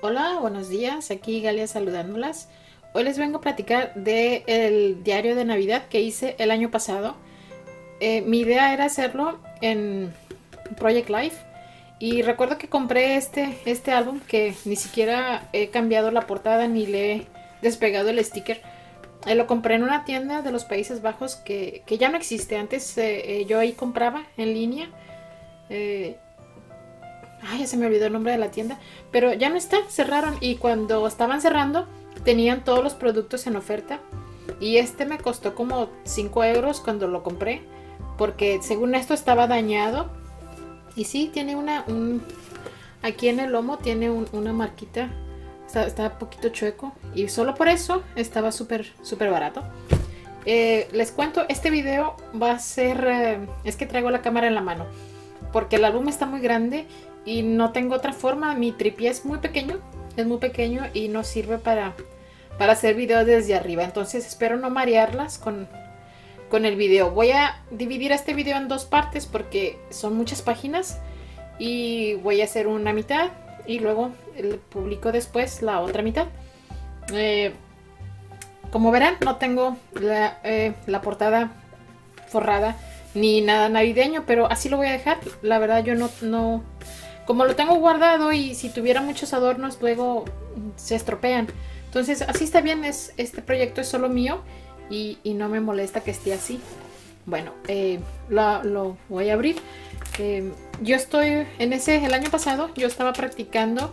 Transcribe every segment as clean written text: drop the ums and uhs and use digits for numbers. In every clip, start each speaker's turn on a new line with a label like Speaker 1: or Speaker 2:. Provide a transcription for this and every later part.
Speaker 1: Hola, buenos días, aquí Galia saludándolas. Hoy les vengo a platicar del diario de Navidad que hice el año pasado. Mi idea era hacerlo en Project Life y recuerdo que compré este álbum que ni siquiera he cambiado la portada ni le he despegado el sticker. Lo compré en una tienda de los Países Bajos que ya no existe. Antes yo ahí compraba en línea. Ya se me olvidó el nombre de la tienda, pero ya no está, cerraron, y cuando estaban cerrando tenían todos los productos en oferta y este me costó como 5 euros cuando lo compré, porque según esto estaba dañado. Y sí, tiene aquí en el lomo tiene una marquita, está un poquito chueco y solo por eso estaba súper barato. Les cuento, este video va a ser, es que traigo la cámara en la mano porque el álbum está muy grande y no tengo otra forma. Mi tripié es muy pequeño y no sirve para hacer videos desde arriba. Entonces espero no marearlas con el video. Voy a dividir este video en dos partes porque son muchas páginas y voy a hacer una mitad y luego publico después la otra mitad. Como verán, no tengo la portada forrada ni nada navideño, pero así lo voy a dejar. La verdad yo no como lo tengo guardado, y si tuviera muchos adornos luego se estropean. Entonces así está bien, este proyecto es solo mío y no me molesta que esté así. Bueno, lo voy a abrir. Yo estoy el año pasado yo estaba practicando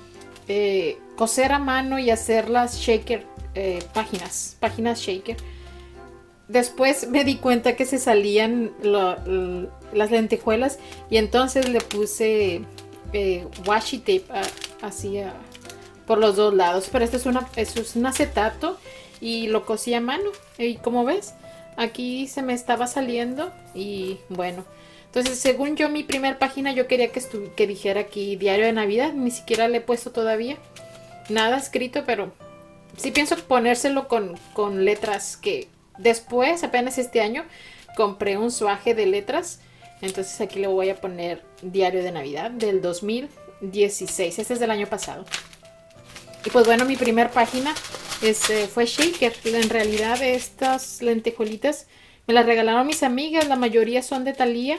Speaker 1: coser a mano y hacer las shaker, páginas shaker. Después me di cuenta que se salían las lentejuelas y entonces le puse washi tape así por los dos lados. Pero esto es un acetato y lo cosí a mano. Y como ves, aquí se me estaba saliendo. Y bueno, entonces según yo, mi primer página yo quería que dijera aquí diario de Navidad. Ni siquiera le he puesto todavía nada escrito, pero sí pienso ponérselo con letras que después, apenas este año, compré un suaje de letras. Entonces aquí le voy a poner diario de Navidad del 2016. Este es del año pasado. Y pues bueno, mi primer página fue shaker. En realidad estas lentejuelitas me las regalaron mis amigas. La mayoría son de Thalía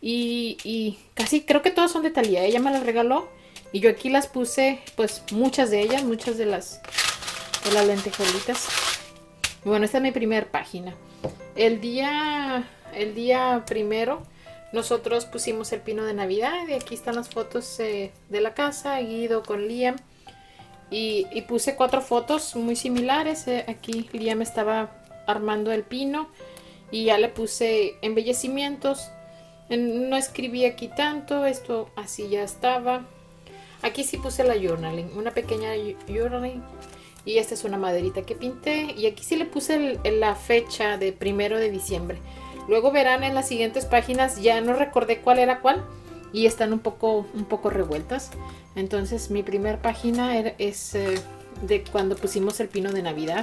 Speaker 1: y casi creo que todas son de Thalía. Ella me las regaló y yo aquí las puse, pues muchas de ellas, muchas de las lentejuelitas. Bueno, esta es mi primer página. El día primero nosotros pusimos el pino de Navidad y aquí están las fotos de la casa, Guido con Liam. Y puse 4 fotos muy similares. Aquí Liam estaba armando el pino y ya le puse embellecimientos. No escribí aquí tanto, esto así ya estaba. Aquí sí puse la journaling, una pequeña journaling. Y esta es una maderita que pinté. Y aquí sí le puse la fecha de 1 de diciembre. Luego verán en las siguientes páginas, ya no recordé cuál era cuál. Y están un poco revueltas. Entonces mi primer página es de cuando pusimos el pino de Navidad.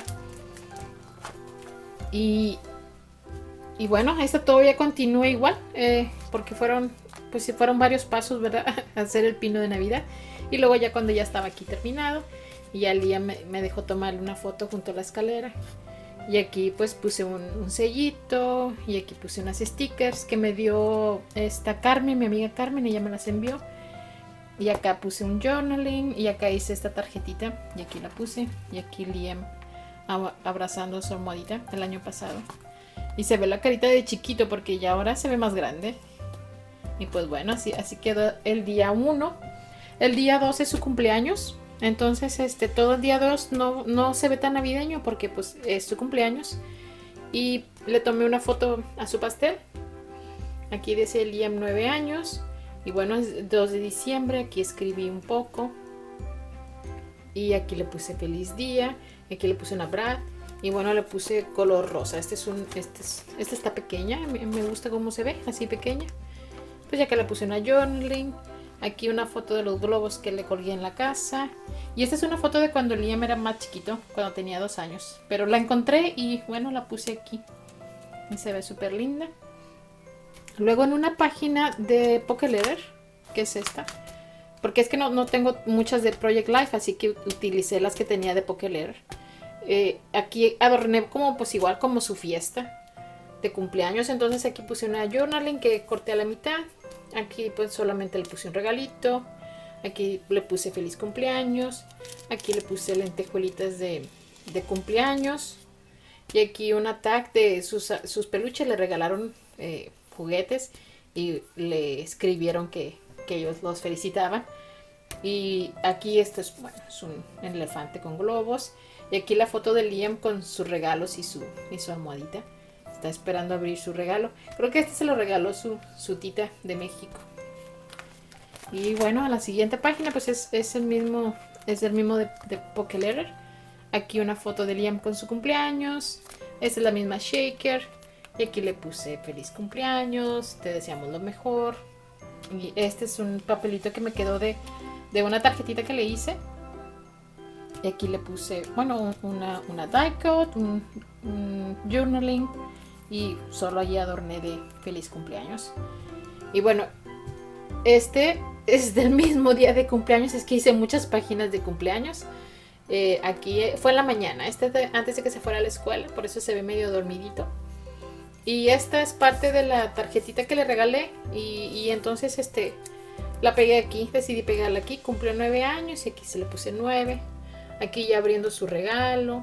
Speaker 1: Y bueno, esta todavía continúa igual. Porque fueron varios pasos, ¿verdad? Hacer el pino de Navidad. Y luego ya cuando ya estaba aquí terminado, y al día me dejó tomarle una foto junto a la escalera. Y aquí pues puse un sellito. Y aquí puse unas stickers que me dio esta Carmen, mi amiga Carmen. Ella me las envió. Y acá puse un journaling. Y acá hice esta tarjetita. Y aquí la puse. Y aquí Liam abrazando su almohadita el año pasado. Y se ve la carita de chiquito porque ya ahora se ve más grande. Y pues bueno, así quedó el día 1. El día 2 es su cumpleaños. Entonces todo el día 2 no se ve tan navideño porque pues es su cumpleaños. Y le tomé una foto a su pastel. Aquí dice Liam 9 años. Y bueno, es 2 de diciembre. Aquí escribí un poco. Y aquí le puse feliz día. Aquí le puse una Brad. Y bueno, le puse color rosa. Esta está pequeña. Me gusta cómo se ve, así pequeña. Pues ya que le puse una journaling. Aquí una foto de los globos que le colgué en la casa. Y esta es una foto de cuando Liam era más chiquito, cuando tenía 2 años. Pero la encontré y bueno, la puse aquí. Y se ve súper linda. Luego en una página de Poké Letter, que es esta, porque es que no tengo muchas de Project Life, así que utilicé las que tenía de Pokeletter. Aquí adorné como pues igual como su fiesta de cumpleaños. Entonces aquí puse una journaling que corté a la mitad. Aquí pues solamente le puse un regalito. Aquí le puse feliz cumpleaños. Aquí le puse lentejuelitas de cumpleaños. Y aquí una tag de sus peluches. Le regalaron juguetes y le escribieron que ellos los felicitaban. Y aquí esto es, bueno, es un elefante con globos. Y aquí la foto de Liam con sus regalos y su almohadita. Está esperando abrir su regalo. Creo que este se lo regaló su tita de México. Y bueno, a la siguiente página pues es el mismo de Pokeletter. Aquí una foto de Liam con su cumpleaños. Esta es la misma shaker. Y aquí le puse feliz cumpleaños, te deseamos lo mejor. Y este es un papelito que me quedó de una tarjetita que le hice. Y aquí le puse, bueno, una die cut, un journaling. Y solo allí adorné de feliz cumpleaños. Y bueno, este es del mismo día de cumpleaños. Es que hice muchas páginas de cumpleaños. Aquí fue en la mañana, antes de que se fuera a la escuela. Por eso se ve medio dormidito. Y esta es parte de la tarjetita que le regalé. Y entonces la pegué aquí. Decidí pegarla aquí. Cumplió 9 años y aquí se le puse 9. Aquí ya abriendo su regalo.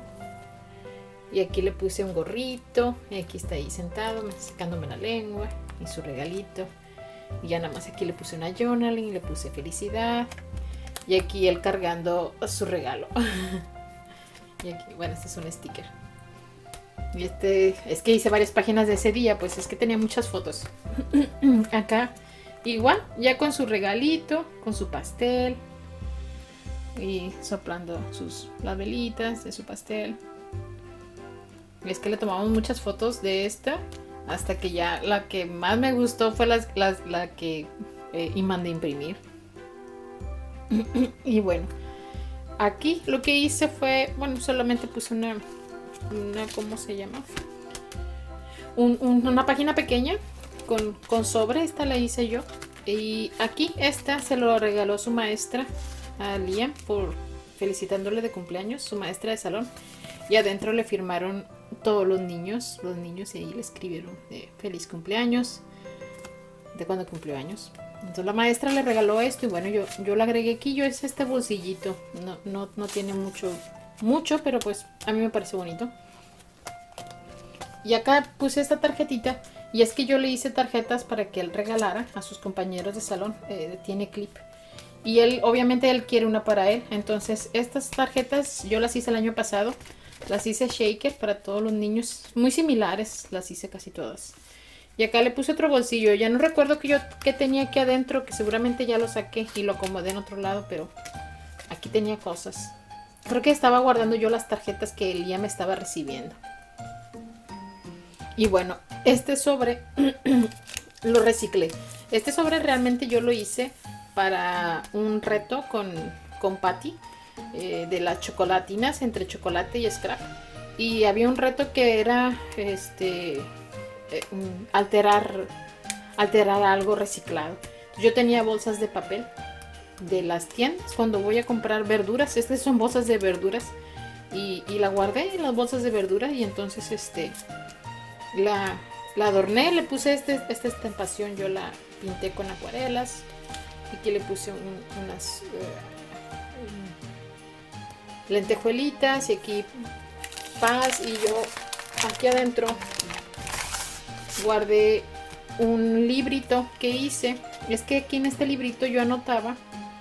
Speaker 1: Y aquí le puse un gorrito. Y aquí está ahí sentado, secándome la lengua. Y su regalito. Y ya nada más aquí le puse una journaling. Le puse felicidad. Y aquí él cargando su regalo. Y aquí, bueno, este es un sticker. Y es que hice varias páginas de ese día. Pues es que tenía muchas fotos. Acá igual, ya con su regalito. Con su pastel. Y soplando las velitas de su pastel. Y es que le tomamos muchas fotos de esta. Hasta que ya la que más me gustó fue la que mandé imprimir. Y bueno, aquí lo que hice fue, bueno, solamente puse una ¿cómo se llama? Una página pequeña con sobre. Esta la hice yo. Y aquí esta se lo regaló su maestra a Liam por felicitándole de cumpleaños, su maestra de salón. Y adentro le firmaron todos los niños y ahí le escribieron feliz cumpleaños, de cuando cumplió años. Entonces la maestra le regaló esto y bueno, yo le agregué aquí, es este bolsillito. No tiene mucho, pero pues a mí me parece bonito. Y acá puse esta tarjetita. Y es que yo le hice tarjetas para que él regalara a sus compañeros de salón. Tiene clip. Y obviamente él quiere una para él. Entonces estas tarjetas yo las hice el año pasado. Las hice shaker para todos los niños. Muy similares, las hice casi todas. Y acá le puse otro bolsillo. Ya no recuerdo qué tenía aquí adentro. Que seguramente ya lo saqué y lo acomodé en otro lado. Pero aquí tenía cosas. Creo que estaba guardando yo las tarjetas que él ya me estaba recibiendo. Y bueno, este sobre lo reciclé. Este sobre realmente yo lo hice para un reto con Patty. De las chocolatinas entre chocolate y scrap. Y había un reto que era alterar algo reciclado. Yo tenía bolsas de papel de las tiendas cuando voy a comprar verduras. Estas son bolsas de verduras. Y la guardé en las bolsas de verduras. Y entonces la adorné, le puse esta estampación. Yo la pinté con acuarelas. Aquí le puse unas lentejuelitas. Y aquí paz. Y yo aquí adentro guardé un librito que hice. Es que aquí en este librito yo anotaba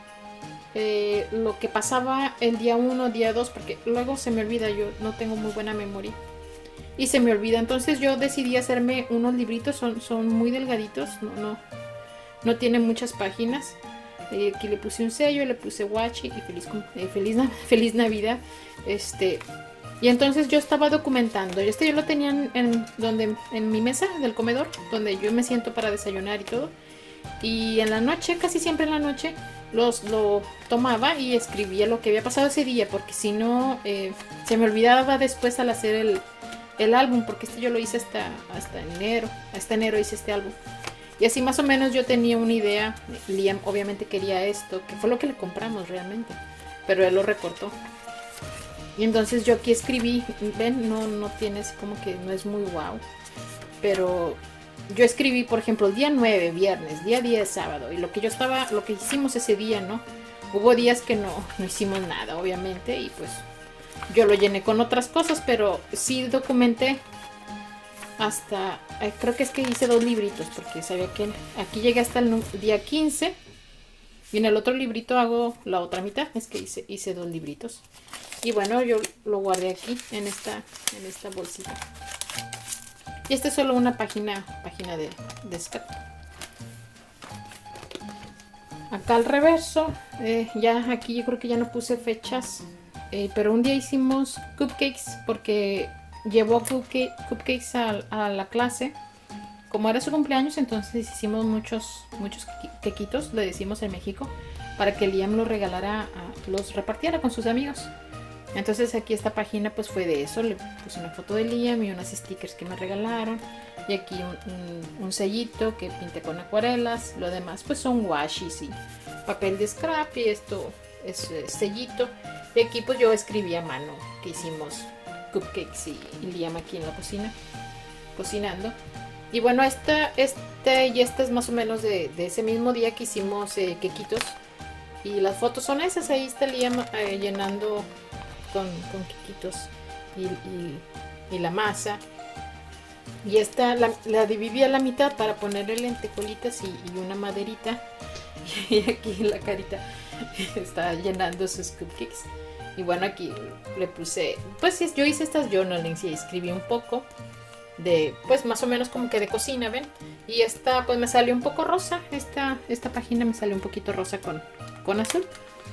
Speaker 1: lo que pasaba el día 1, día 2, porque luego se me olvida, yo no tengo muy buena memoria y se me olvida. Entonces yo decidí hacerme unos libritos, son muy delgaditos, no tienen muchas páginas. Aquí le puse un sello, le puse Wachi y feliz Navidad. Y entonces yo estaba documentando. Yo lo tenía en mi mesa del comedor, donde yo me siento para desayunar y todo. Y en la noche, casi siempre en la noche, lo tomaba y escribía lo que había pasado ese día, porque si no, se me olvidaba después al hacer el álbum, porque yo lo hice hasta enero. Hasta enero hice este álbum. Y así más o menos yo tenía una idea. Liam obviamente quería esto, que fue lo que le compramos realmente, pero él lo recortó. Y entonces yo aquí escribí, ven, no tiene así como que no es muy wow, pero yo escribí, por ejemplo, el día 9 viernes, día 10 sábado, y lo que hicimos ese día, ¿no? Hubo días que no hicimos nada, obviamente, y pues yo lo llené con otras cosas, pero sí documenté hasta, creo que es que hice 2 libritos, porque sabía que aquí llegué hasta el día 15, y en el otro librito hago la otra mitad, es que hice 2 libritos. Y bueno, yo lo guardé aquí, en esta bolsita. Y esta es solo una página de escape. Acá al reverso, ya aquí yo creo que ya no puse fechas, pero un día hicimos cupcakes porque llevó cupcakes a la clase. Como era su cumpleaños, entonces hicimos muchos quequitos, le decimos en México, para que Liam los regalara, los repartiera con sus amigos. Entonces aquí esta página pues fue de eso, le puse una foto de Liam y unos stickers que me regalaron. Y aquí un sellito que pinté con acuarelas. Lo demás pues son washis y papel de scrap, y esto es sellito. Y aquí pues yo escribí a mano que hicimos cupcakes y Liam aquí en la cocina cocinando. Y bueno, esta es más o menos de ese mismo día que hicimos quequitos. Y las fotos son esas, ahí está Liam llenando con quequitos y la masa. Y esta la dividí a la mitad para ponerle lentejuelitas y una maderita. Y aquí la carita está llenando sus cupcakes. Y bueno, aquí le puse, pues yo hice estas journalings y escribí un poco de, pues más o menos como que de cocina, ¿ven? Y esta pues me salió un poco rosa, esta página me salió un poquito rosa con azul.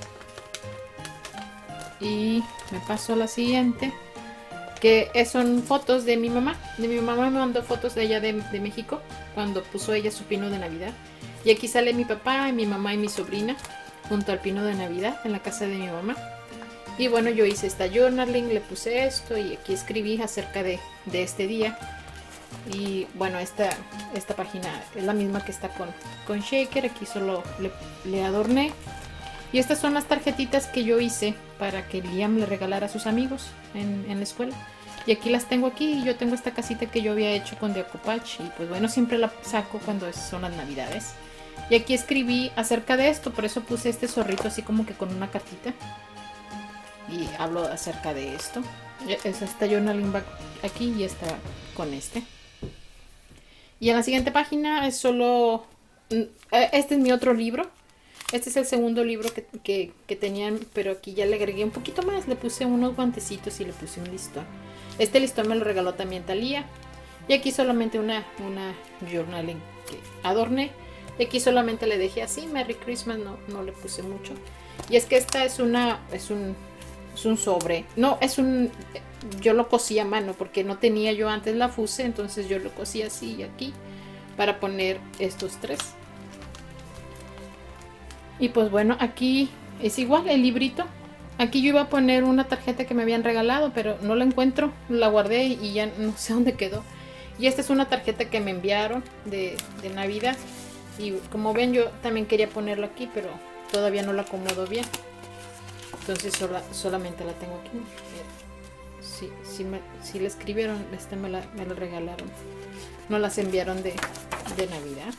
Speaker 1: Y me paso a la siguiente, que son fotos de mi mamá. Mi mamá me mandó fotos de ella de México, cuando puso ella su pino de Navidad. Y aquí sale mi papá, mi mamá y mi sobrina junto al pino de Navidad en la casa de mi mamá. Y bueno, yo hice esta journaling, le puse esto y aquí escribí acerca de este día. Y bueno, esta página es la misma que está con Shaker. Aquí solo le adorné. Y estas son las tarjetitas que yo hice para que Liam le regalara a sus amigos en la escuela. Y aquí las tengo aquí. Y yo tengo esta casita que yo había hecho con decoupage. Y pues bueno, siempre la saco cuando son las navidades. Y aquí escribí acerca de esto. Por eso puse este zorrito así como que con una cartita. Y hablo acerca de esto. Esta journaling va aquí y esta con este. Y en la siguiente página es solo... Este es mi otro libro. Este es el segundo libro que tenían, pero aquí ya le agregué un poquito más. Le puse unos guantecitos y le puse un listón. Este listón me lo regaló también Talía. Y aquí solamente una journaling que adorné. Y aquí solamente le dejé así, Merry Christmas, no le puse mucho. Y es que esta es un sobre. No, yo lo cosí a mano porque no tenía yo antes la fuse. Entonces yo lo cosí así y aquí para poner estos 3. Y pues bueno, aquí es igual el librito. Aquí yo iba a poner una tarjeta que me habían regalado, pero no la encuentro. La guardé y ya no sé dónde quedó. Y esta es una tarjeta que me enviaron de Navidad. Y como ven, yo también quería ponerlo aquí, pero todavía no la acomodo bien. Entonces solamente la tengo aquí. Sí la escribieron, me la regalaron. No las enviaron de Navidad.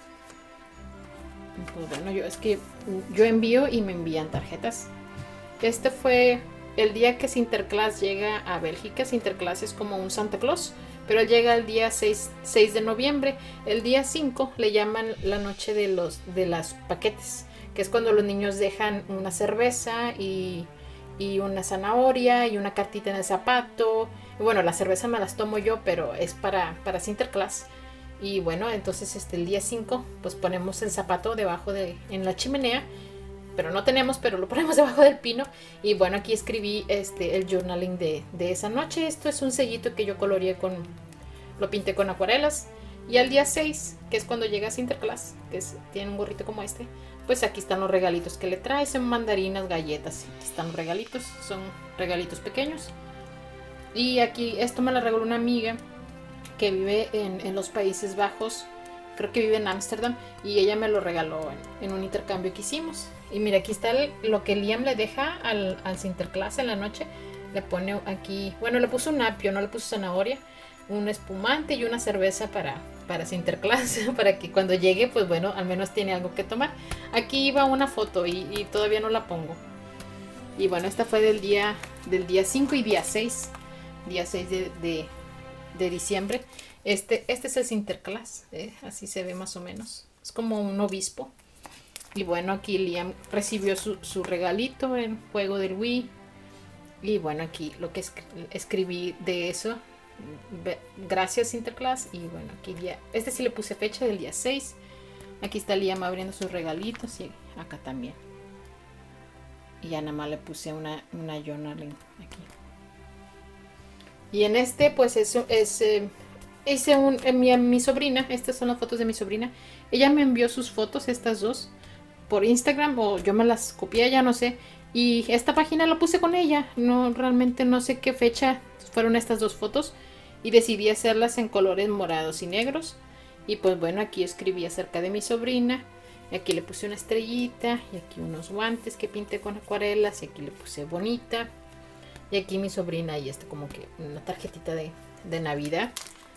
Speaker 1: Pues bueno, yo envío y me envían tarjetas. Este fue el día que Sinterklaas llega a Bélgica. Sinterklaas es como un Santa Claus, pero él llega el día 6 de noviembre. El día 5 le llaman la noche de las paquetes, que es cuando los niños dejan una cerveza y una zanahoria y una cartita en el zapato. Y bueno, la cerveza me las tomo yo, pero es para Sinterklaas. Y bueno, entonces el día 5 pues ponemos el zapato debajo en la chimenea, pero no tenemos, pero lo ponemos debajo del pino. Y bueno, aquí escribí el journaling de esa noche. Esto es un sellito que yo coloreé lo pinté con acuarelas. Y al día 6, que es cuando llega Sinterklaas, que tiene un gorrito como este, pues aquí están los regalitos que le trae. Son mandarinas, galletas, aquí están los regalitos, son regalitos pequeños. Y aquí esto me lo regaló una amiga que vive en los Países Bajos, creo que vive en Ámsterdam, y ella me lo regaló en un intercambio que hicimos. Y mira, aquí está lo que Liam le deja al Sinterklaas en la noche. Le pone aquí, bueno, le puso un apio, no le puso zanahoria, un espumante y una cerveza para Sinterklaas, para que cuando llegue, pues bueno, al menos tiene algo que tomar. Aquí iba una foto y todavía no la pongo. Y bueno, esta fue del día 5 y día 6 de diciembre. Este es el Sinterklaas, así se ve más o menos. Es como un obispo. Y bueno, aquí Liam recibió su regalito en juego del Wii. Y bueno, aquí lo que escribí de eso. Gracias, Sinterklaas. Y bueno, aquí ya, este sí le puse fecha del día 6. Aquí está Liam abriendo sus regalitos y acá también. Y ya nada más le puse una journaling aquí. Y en este pues eso es hice mi sobrina, estas son las fotos de mi sobrina. Ella me envió sus fotos, estas dos, por Instagram, o yo me las copié, ya no sé. Y esta página la puse con ella. No, realmente no sé qué fecha fueron estas dos fotos. Y decidí hacerlas en colores morados y negros. Y pues bueno, aquí escribí acerca de mi sobrina. Y aquí le puse una estrellita. Y aquí unos guantes que pinté con acuarelas. Y aquí le puse bonita. Y aquí mi sobrina y como que una tarjetita de Navidad.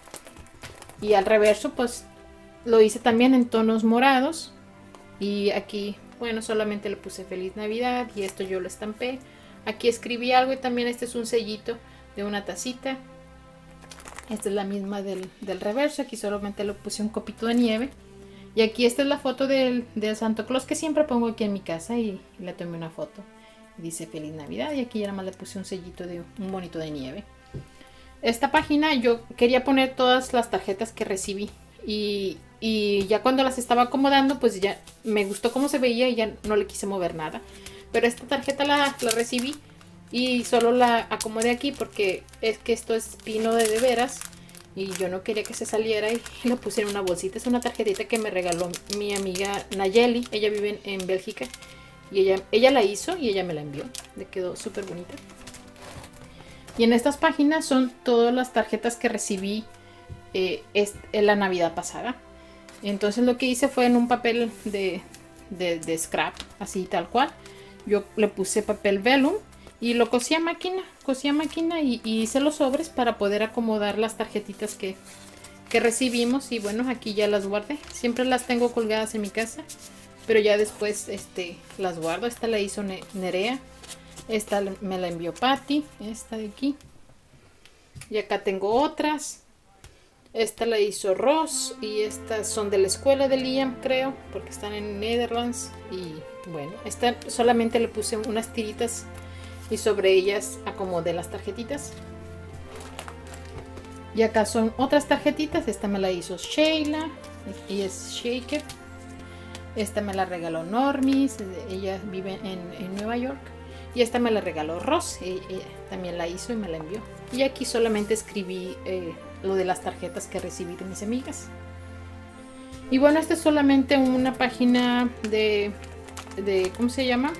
Speaker 1: Y al reverso pues lo hice también en tonos morados. Y aquí, bueno, solamente le puse Feliz Navidad. Y esto yo lo estampé. Aquí escribí algo y también este es un sellito de una tacita. Esta es la misma del reverso. Aquí solamente le puse un copito de nieve. Y aquí esta es la foto del Santa Claus que siempre pongo aquí en mi casa. Y le tomé una foto. Dice Feliz Navidad. Y aquí ya nada más le puse un sellito de un monito de nieve. Esta página yo quería poner todas las tarjetas que recibí. Y ya cuando las estaba acomodando, pues ya me gustó cómo se veía y ya no le quise mover nada. Pero esta tarjeta la recibí y solo la acomodé aquí porque es que esto es pino de veras y yo no quería que se saliera y la puse en una bolsita. Es una tarjetita que me regaló mi amiga Nayeli. Ella vive en Bélgica y ella la hizo y ella me la envió. Le quedó súper bonita. Y en estas páginas son todas las tarjetas que recibí en la Navidad pasada. Entonces lo que hice fue en un papel de scrap, así tal cual. Yo le puse papel vellum y lo cosí a máquina. Y hice los sobres para poder acomodar las tarjetitas que recibimos. Y bueno, aquí ya las guardé. Siempre las tengo colgadas en mi casa, pero ya después las guardo. Esta la hizo Nerea. Esta me la envió Patty. Esta de aquí. Y acá tengo otras. Esta la hizo Ross. Y estas son de la escuela de Liam, creo, porque están en Netherlands. Y bueno, esta solamente le puse unas tiritas y sobre ellas acomodé las tarjetitas. Y acá son otras tarjetitas. Esta me la hizo Sheila y es Shaker. Esta me la regaló Normis. Ella vive en Nueva York. Y esta me la regaló Ross. Ella también la hizo y me la envió. Y aquí solamente escribí lo de las tarjetas que recibí de mis amigas. Y bueno, esta es solamente una página de ¿cómo se llama?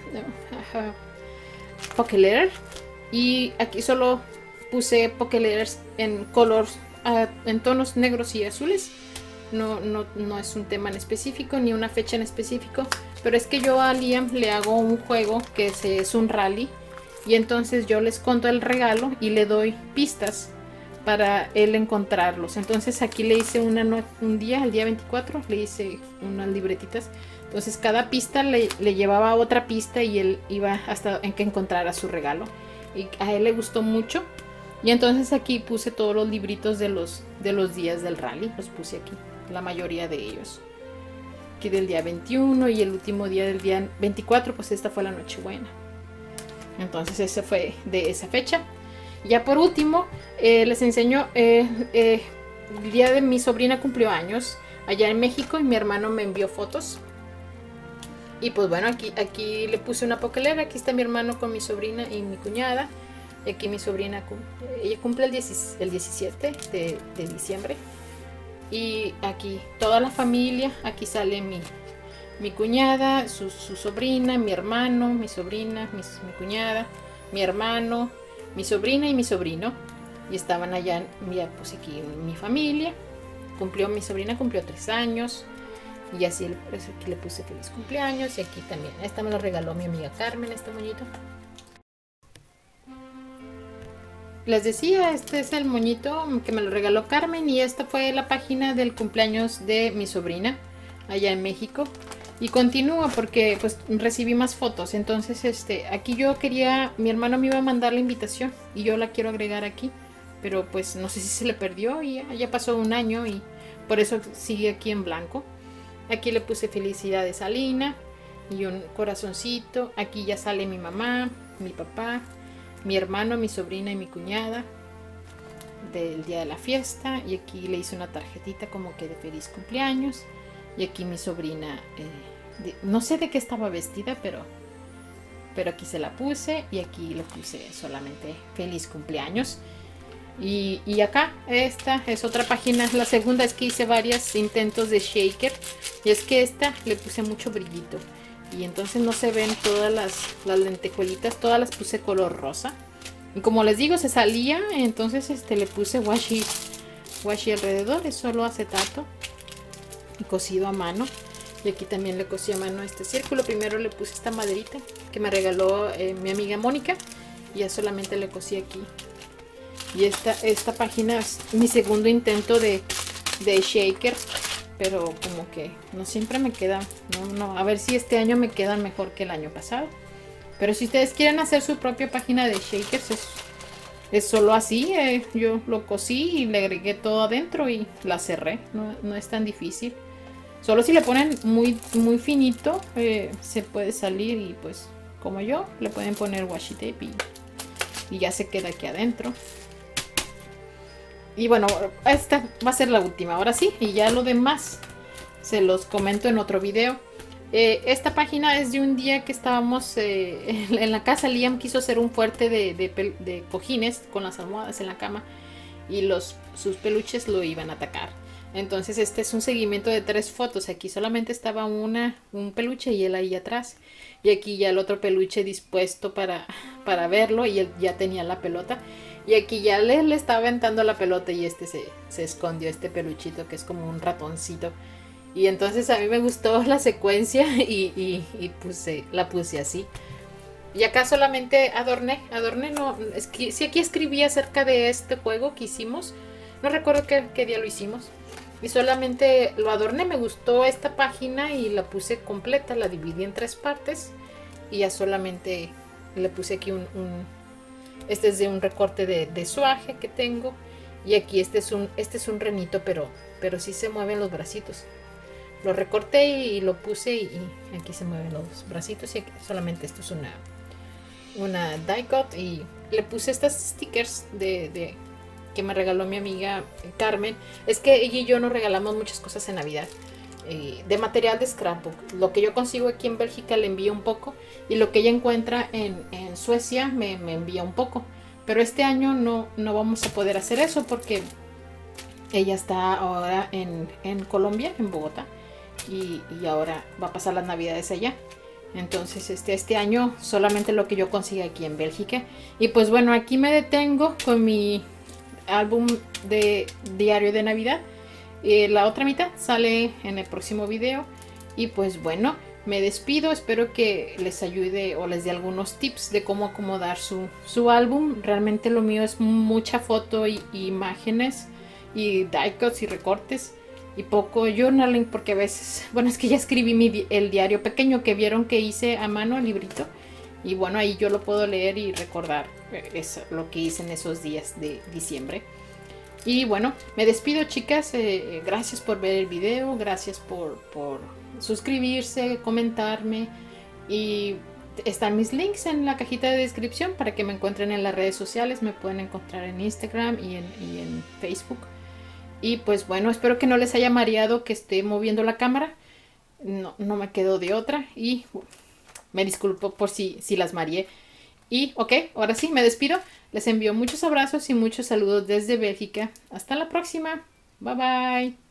Speaker 1: Poké Letter. Y aquí solo puse Poké Letters en en tonos negros y azules. No es un tema en específico ni una fecha en específico, pero es que yo a Liam le hago un juego que es un rally y entonces yo les conto el regalo y le doy pistas para él encontrarlos. Entonces aquí le hice un día, el día 24, le hice unas libretitas. Entonces cada pista le llevaba a otra pista y él iba hasta en que encontrara su regalo. Y a él le gustó mucho. Y entonces aquí puse todos los libritos de los días del rally. Los puse aquí, la mayoría de ellos. Aquí del día 21 y el último día del día 24, pues esta fue la Nochebuena. Entonces ese fue de esa fecha. Ya por último, les enseño el día de mi sobrina cumplió años allá en México y mi hermano me envió fotos. Y pues bueno, aquí le puse una pokelera. Aquí está mi hermano con mi sobrina y mi cuñada. Y aquí mi sobrina, ella cumple el 17 de diciembre. Y aquí toda la familia. Aquí sale mi cuñada, su sobrina, mi hermano, mi sobrina, mi cuñada, mi hermano, mi sobrina y mi sobrino. Y estaban allá, ya puse aquí mi familia. mi sobrina cumplió 3 años. Y así pues aquí le puse feliz cumpleaños. Y aquí también, esta me lo regaló mi amiga Carmen, este moñito. Les decía, este es el moñito que me lo regaló Carmen. Y esta fue la página del cumpleaños de mi sobrina allá en México. Y continúo porque pues recibí más fotos. Entonces aquí yo quería, mi hermano me iba a mandar la invitación y yo la quiero agregar aquí. Pero pues no sé si se le perdió y ya pasó un año y por eso sigue aquí en blanco. Aquí le puse felicidades a Lina y un corazoncito. Aquí ya sale mi mamá, mi papá, mi hermano, mi sobrina y mi cuñada del día de la fiesta. Y aquí le hice una tarjetita como que de feliz cumpleaños. Y aquí mi sobrina, no sé de qué estaba vestida, pero aquí se la puse. Y aquí le puse solamente feliz cumpleaños. Y acá, esta es otra página. La segunda es que hice varios intentos de shaker. Y es que esta le puse mucho brillito. Y entonces no se ven todas las lentejuelitas. Todas las puse color rosa. Y como les digo, se salía. Entonces le puse washi alrededor. Es solo acetato. Y cosido a mano. Y aquí también le cosí a mano este círculo. Primero le puse esta maderita que me regaló mi amiga Mónica. Y ya solamente le cosí aquí. Y esta página es mi segundo intento de shaker. Pero como que no siempre me queda. No, a ver si este año me quedan mejor que el año pasado. Pero si ustedes quieren hacer su propia página de shakers, es solo así. Yo lo cosí y le agregué todo adentro y la cerré. No es tan difícil. Solo si le ponen muy, muy finito, se puede salir. Y pues como yo, le pueden poner washi tape y ya se queda aquí adentro. Y bueno, esta va a ser la última, ahora sí, y ya lo demás se los comento en otro video. Esta página es de un día que estábamos en la casa. Liam quiso hacer un fuerte de cojines con las almohadas en la cama y sus peluches lo iban a atacar. Entonces este es un seguimiento de 3 fotos. Aquí solamente estaba un peluche y él ahí atrás. Y aquí ya el otro peluche dispuesto para verlo y él ya tenía la pelota. Y aquí ya le estaba aventando la pelota y se escondió este peluchito que es como un ratoncito. Y entonces a mí me gustó la secuencia y la puse así. Y acá solamente adorné, no, si aquí escribí acerca de este juego que hicimos. No recuerdo qué día lo hicimos. Y solamente lo adorné, me gustó esta página y la puse completa, la dividí en 3 partes. Y ya solamente le puse aquí este es de un recorte de suaje que tengo. Y aquí este es un renito, pero sí se mueven los bracitos. Lo recorté y lo puse y aquí se mueven los bracitos. Y aquí solamente esto es una die cut. Y le puse estas stickers que me regaló mi amiga Carmen. Es que ella y yo nos regalamos muchas cosas en Navidad. De material de scrapbook. Lo que yo consigo aquí en Bélgica le envío un poco. Y lo que ella encuentra en Suecia me envía un poco. Pero este año no vamos a poder hacer eso porque ella está ahora en Colombia, en Bogotá. Y ahora va a pasar las Navidades allá. Entonces este año solamente lo que yo consiga aquí en Bélgica. Y pues bueno, aquí me detengo con mi álbum de diario de Navidad. La otra mitad sale en el próximo video. Y pues bueno, me despido. Espero que les ayude o les dé algunos tips de cómo acomodar su álbum. Realmente lo mío es mucha foto y imágenes y die cuts y recortes. Y poco journaling porque a veces, bueno, es que ya escribí el diario pequeño que vieron que hice a mano, el librito. Y bueno, ahí yo lo puedo leer y recordar lo que hice en esos días de diciembre. Y bueno, me despido, chicas. Gracias por ver el video. Gracias por suscribirse, comentarme. Y están mis links en la cajita de descripción para que me encuentren en las redes sociales. Me pueden encontrar en Instagram y en Facebook. Y pues bueno, espero que no les haya mareado que esté moviendo la cámara. No me quedó de otra. Y me disculpo por si las mareé. Y ok, ahora sí, me despido. Les envío muchos abrazos y muchos saludos desde Bélgica. Hasta la próxima. Bye bye.